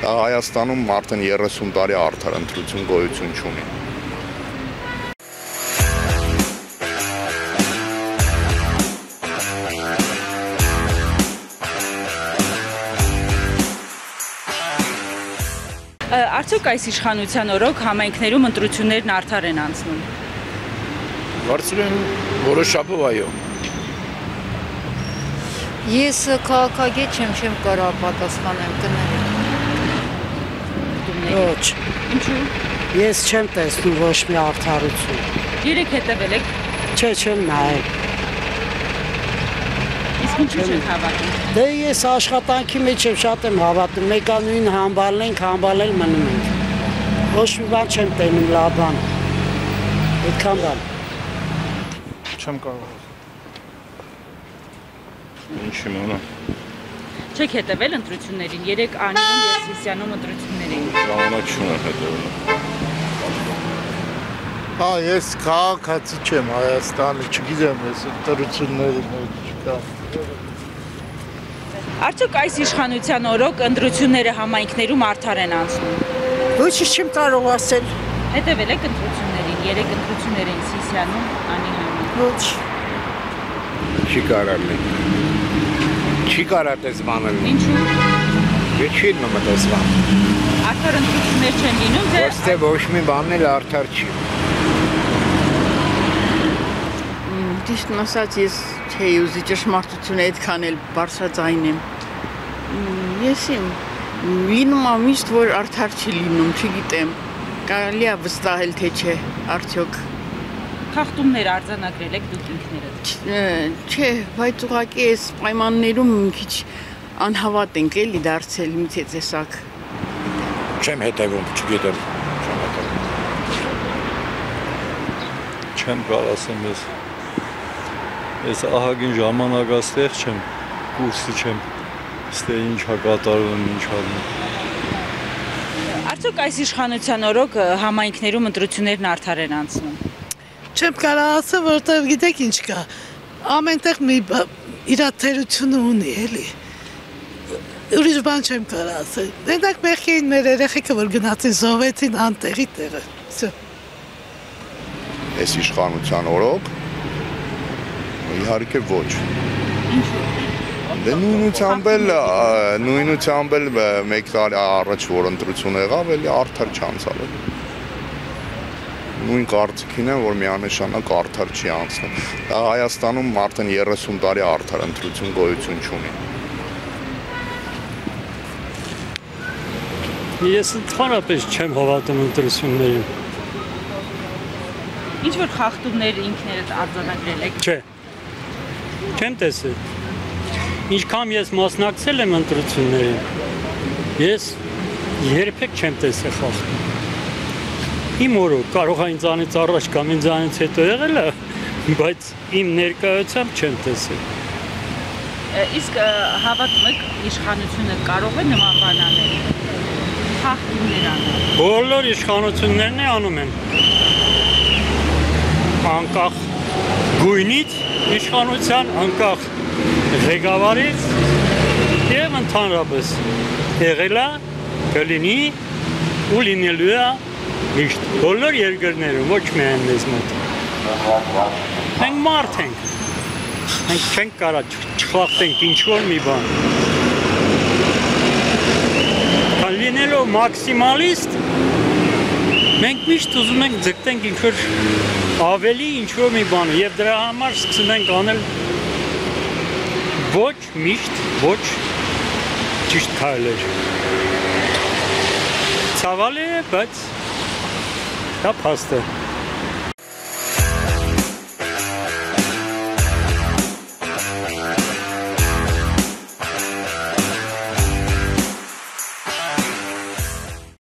Հայաստանում արդեն 30 տարի արդար ընտրություն գոյություն չունի։ Արդյոք այս իշխանության օրոք համայնքներում ընտրություններն արդար են անցնում։ Հարցրում եմ որոշապով այո։ Ես քաղաքագետ չեմ կարող պատասխանեմ կներեք։ Ոչ։ Ինչու՞։ Ես չեմ տեսնում ոչ մի արդարություն։ Երեք հետևել եք։ Չէ, չեմ նայել։ Իսկ ինչու՞ չեք հավատում։ Դե ես աշխատանքի մեջ եմ շատ եմ հավատում, մեկանույն համբալն ենք, համբալել մնում ենք։ Ոչ մի բան չեմ տենում լավ բան։ Այդքան բան։ Չեմ կարող։ Ինչի՞ մոնա։ Չեք հետևել ընտրություններին, երեք անում և Սիսիանում ընտրություններ էին։ Ժամանակ չունեմ հետևել։ Հա, ես քաղաքացի չեմ Հայաստանի, չգիտեմ, ես ընտրությունների մեջ չկամ։ Արդյոք այս իշխանության օրոք ընտրությունները համայնքներում արդար են անցնում։ Ոչինչ չեմ կարող ասել։ Հետևել եք ընտրություններին, երեք ընտրություններ էին Սիսիանում, անի համին։ Ոչ։ Չի կարալի։ Չի կարա տեսմանել։ Ինչու՞։ Չի մտածվում։ Արդար ընտրություններ չեն լինում, թե Ոչ թե ոչ մի բանն էլ արդար չի։ Ճիշտն ասած, ես չէի ուզի ճշմարտությունը այդքան էլ բարձրաձայն եմ։ Ես լինում է միշտ, որ արդար չի լինում, չգիտեմ։ Կարելի է վստահել, թե չէ, արդյոք։ խախտումներ արձանագրել եք դուք ինքներդ։ Չէ, բայց ուղղակի այս պայմաններում մի քիչ անհավատ ենք էլի դարձել մի տեսակ։ Չեմ հետևում, չգիտեմ։ Չեմ կարող ասեմ ես։ Ես ահագին ժամանակաստեղ չեմ, կուրսի չեմ, ստե ինչ կատարվում, ինչ անում։ Արդյոք այս իշխանության օրոք համայնքներում ընտրություններն արդար են անցնում։ Չեմ կարող ասել, որտեղ գիտեք ինչ կա։ Ամենտեղ մի իր թերությունը ունի, էլի։ Ուրիշ բան չեմ կարող ասել։ Դենակ մեղք էին մեր երեխեքը, որ գնացին զոհվեցին անտեղի տեղը։ Այս իշխանության օրոք իհարկե ոչ։ Ինչու՞։ Դե նույնությամբ էլ մեկ տարի առաջ որ ընտրություն եղավ, էլի արդար չանցավ։ Նույն կարծիքին եմ, որ միանշանակ արդար չի անցնում։ Հայաստանում արդեն 30 տարի արդար ընտրություն գոյություն չունի։ Ես ընդհանրապես չեմ հավատում ընտրություններին։ Ինչ որ խախտումներ ինքներդ արձանագրել եք։ Չէ։ Չեմ տեսել։ Ինչքան ես մասնակցել եմ ընտրություններին, ես երբեք չեմ տեսել խախտում։ Իմ օրոք կարող է ինձանից առաջ կամ ինձանից հետո եղել է, բայց իմ ներկայությամբ չեմ տեսել։ Իսկ հավատում եք իշխանությունը կարող է նման բան անել։ Խախտումներ անել։ Բոլոր իշխանություններն անում են։ Անկախ գույնից իշխանության, անկախ ղեկավարից և ընդհանրապես եղել է, կլինի ու լինելու է միշտ բոլոր երկրներում, ոչ միայն մեզ մոտ։ Մենք մարդ ենք, մենք չենք կարող չխախտենք ինչ-որ մի բան։ Կան լինելով մաքսիմալիստ, մենք միշտ ուզում ենք ձգտենք ինչ-որ ավելի ինչ-որ մի բան և դրա համար սկսում ենք անել ոչ միշտ, ոչ ճիշտ քայլեր։ Ցավալի է, բայց դա փաստ է։